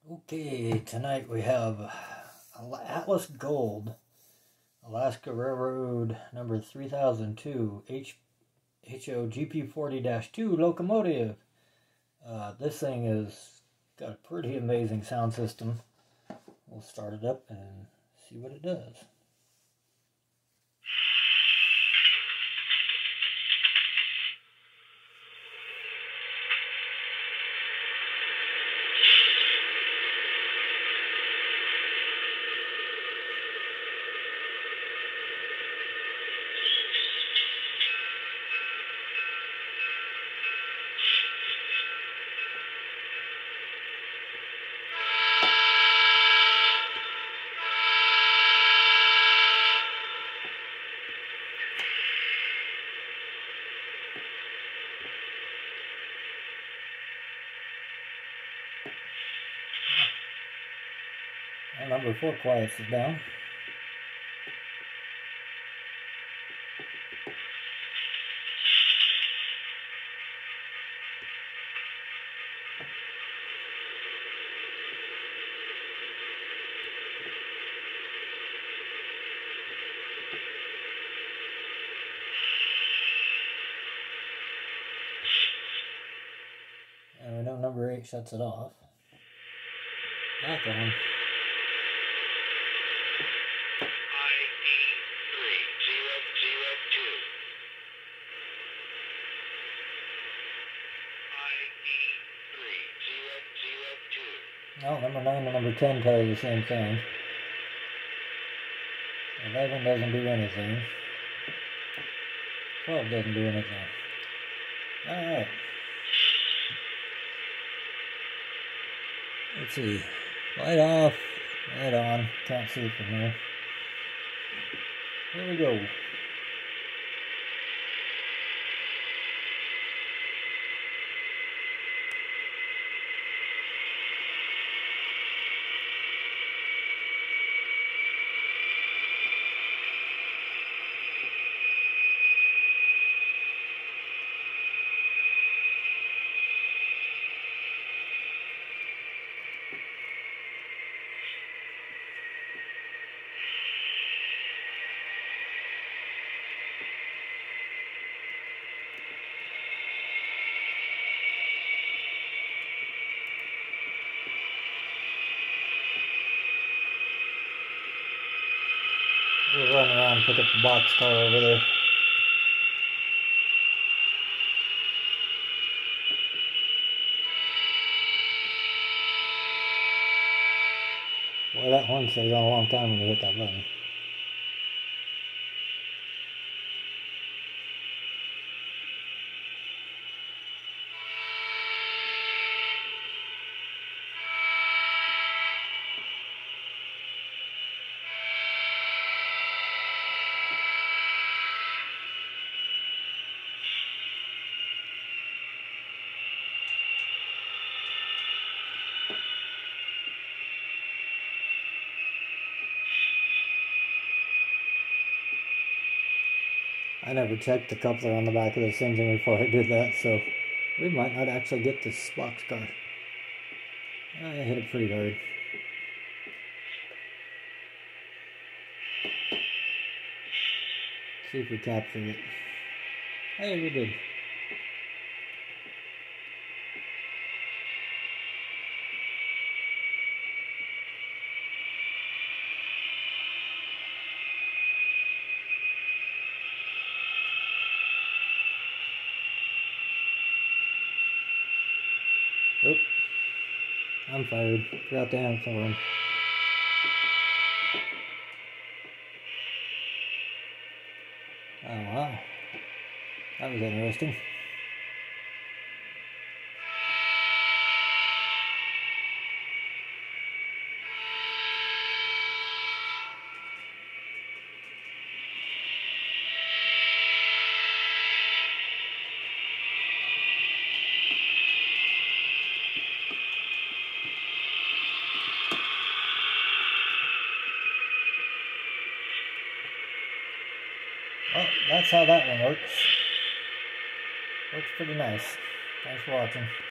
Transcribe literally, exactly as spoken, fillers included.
Okay, tonight we have Atlas Gold, Alaska Railroad number three thousand two, H HO G P forty dash two locomotive. Uh, this thing has got a pretty amazing sound system. We'll start it up and see what it does. And number four quiets is down. And we know number eight shuts it off. Back on. Oh, number nine and number ten tell you the same thing. eleven doesn't do anything. twelve doesn't do anything. Alright. Let's see. Light off, light on. Can't see from here. Here we go. We'll run around and pick up the boxcar over there. Boy, that horn stays on a long time when you hit that button. I never checked the coupler on the back of this engine before I did that, so we might not actually get this boxcar. I hit it pretty hard. See if we captured it. Hey, we did. Oop. I'm fired. Forgot to answer him. Oh wow. That was interesting. Well, that's how that one works. Works pretty nice. Thanks for watching.